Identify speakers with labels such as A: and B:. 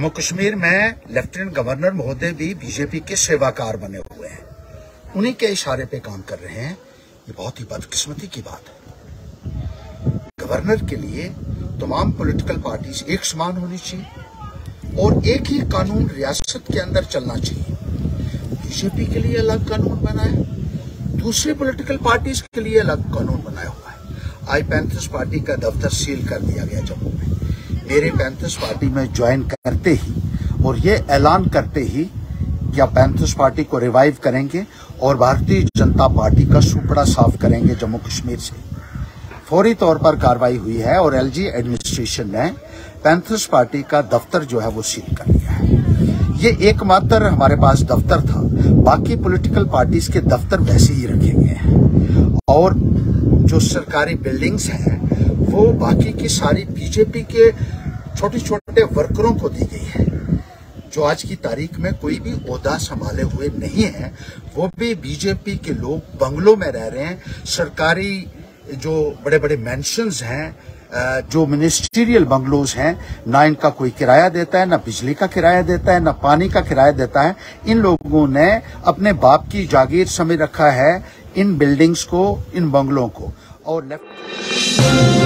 A: जम्मू कश्मीर में lieutenant governor महोदय भी बीजेपी के सेवाकार बने हुए हैं, उन्हीं के इशारे पे काम कर रहे हैं। ये बहुत ही बदकिस्मती की बात है। गवर्नर के लिए तमाम पॉलिटिकल पार्टीज एक समान होनी चाहिए और एक ही कानून रियासत के अंदर चलना चाहिए। बीजेपी के लिए अलग कानून बना है, दूसरी पॉलिटिकल पार्टीज के लिए अलग कानून बनाया हुआ है। आई पैंथर्स पार्टी का दफ्तर सील कर दिया गया जम्मू में। मेरे पैंथर्स पार्टी में ज्वाइन करते ही और ये ऐलान करते ही या पैंथर्स पार्टी को रिवाइव करेंगे और भारतीय जनता पार्टी का सुपड़ा साफ करेंगे जम्मू कश्मीर से। फौरी तौर पर कार्रवाई हुई है और एलजी एडमिनिस्ट्रेशन ने पैंथर्स पार्टी का दफ्तर जो है वो सील कर दिया है। ये एकमात्र हमारे पास दफ्तर था, बाकी पॉलिटिकल पार्टीज के दफ्तर वैसे ही रखे गए हैं और जो सरकारी बिल्डिंग्स हैं वो बाकी की सारी बीजेपी के छोटे छोटे वर्करों को दी गई है, जो आज की तारीख में कोई भी ओहदा संभाले हुए नहीं है। वो भी बीजेपी के लोग बंगलों में रह रहे हैं। सरकारी जो बड़े बड़े मैंशंस हैं, जो मिनिस्ट्रियल बंगलोज हैं, ना इनका कोई किराया देता है, ना बिजली का किराया देता है, ना पानी का किराया देता है। इन लोगों ने अपने बाप की जागीर समझ रखा है इन बिल्डिंग्स को, इन बंगलों को। और